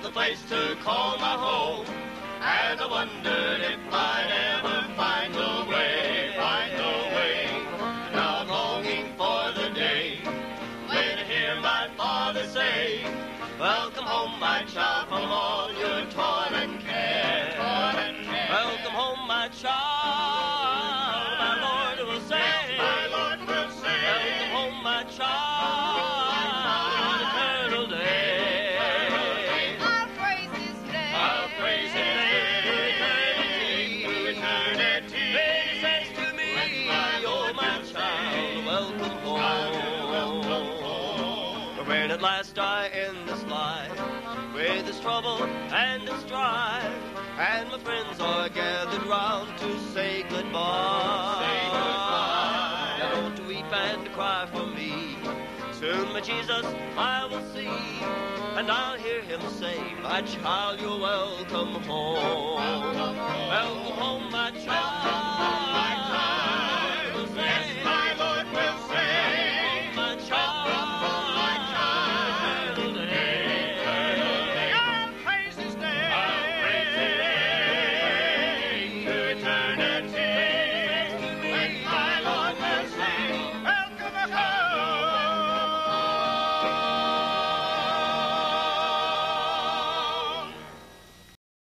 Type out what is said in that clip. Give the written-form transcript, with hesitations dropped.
a place to call my home, and I wondered if I'd ever find a way, Now I'm longing for the day when I hear my father say, welcome home, my child, from all your toil and care. Welcome home, my child, my Lord will say. Welcome home, my child, on eternal day. I'll praise His name. To eternity. Then He says to me, oh, my child, welcome home. When at last I end this life, with its trouble and its strife, and my friends are gathered round to say goodbye. Now don't weep and cry for me. Soon my Jesus I will see, and I'll hear Him say, my child, you're welcome home. Welcome home, my child.